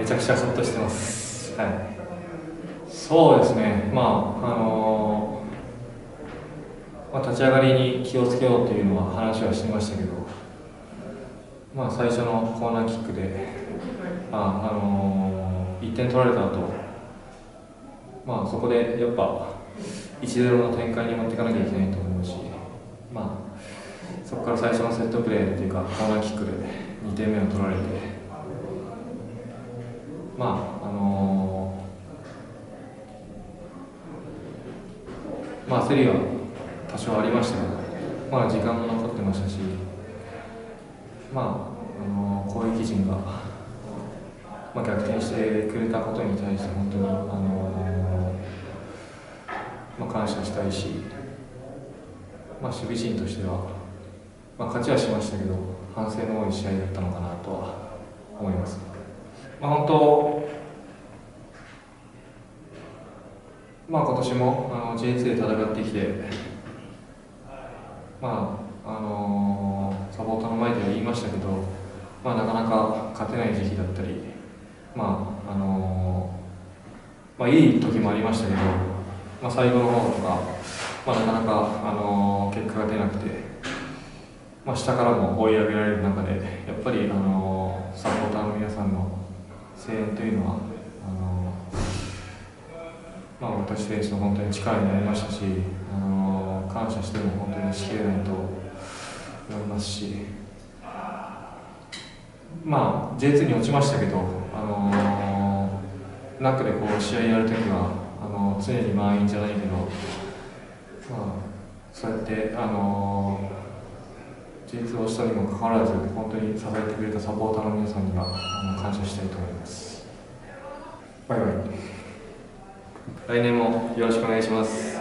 めちゃくちゃほっとしてます。はい、そうですね、立ち上がりに気をつけようというのは話はしてましたけど、最初のコーナーキックで、1点取られた後、そこでやっぱ 1-0 の展開に持っていかなきゃいけないと思うし、そこから最初のセットプレーというかコーナーキックで2点目を取られて、焦りは多少ありましたけど、まだ時間も残ってましたし、攻撃陣が、逆転してくれたことに対して本当に、感謝したいし、守備陣としては、勝ちはしましたけど反省の多い試合だったのかなとは思います。本当、今年もJ2 で戦ってきて、サポーターの前では言いましたけど、なかなか勝てない時期だったり、いい時もありましたけど、最後の方とか、なかなか結果が出なくて、下からも追い上げられる中で、やっぱりサポーターの皆さんの声援というのは、私選手の本当に力になりましたし、感謝しても本当にしきれないと思いますし、J2 に落ちましたけど、中で試合やるときは常に満員じゃないけど、そうやって、J2 落ちたにもかかわらず本当に支えてくれたサポーターの皆さんには感謝したいと思います。バイバイ。来年もよろしくお願いします。